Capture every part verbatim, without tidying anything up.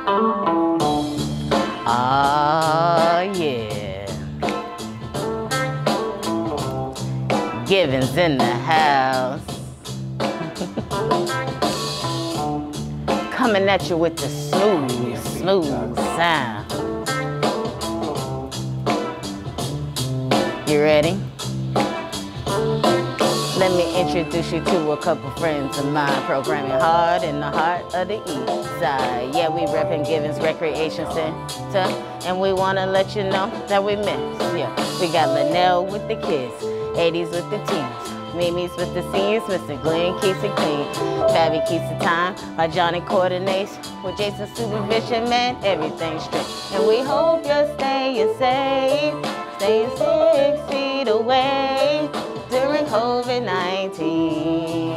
Oh, yeah. Given's in the house. Coming at you with the smooth, smooth sound. You ready? Let me introduce you to a couple friends of mine, programming hard in the heart of the east side. Yeah, we reppin' Given's Recreation Center, and we wanna let you know that we miss. Yeah, we got Lanelle with the kids, eighties with the teens, Mimi's with the seniors, Mister Glenn keeps it clean, Fabby keeps the time, by Johnny coordinates with Jason's supervision, man, everything's straight. And we hope you're staying safe, staying six feet away during COVID nineteen.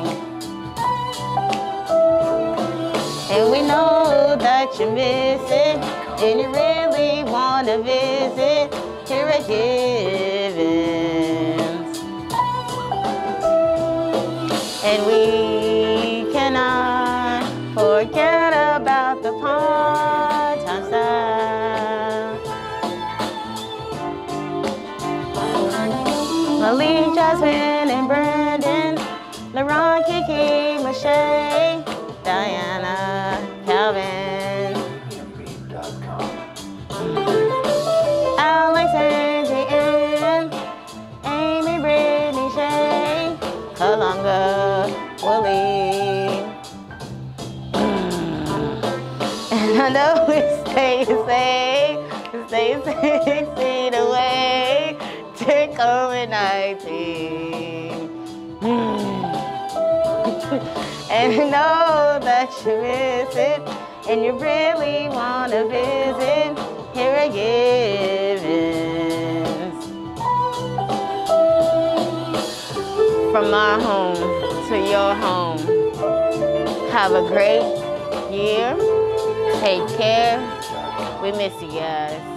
And we know that you miss it, and you really want to visit here at Given's. And we cannot forget about the part-time style. Malik, Jasmine, and Brandon, LaRon, Kiki, Michelle, Diana, Calvin, Alex, Angie, and Amy, Brittany, Shay, Kalunga, Willie. And I know we stay safe, stay six feet away. COVID nineteen. And you know that you miss it, and you really want to visit here at Given's. From our home to your home, have a great year. Take care. We miss you guys.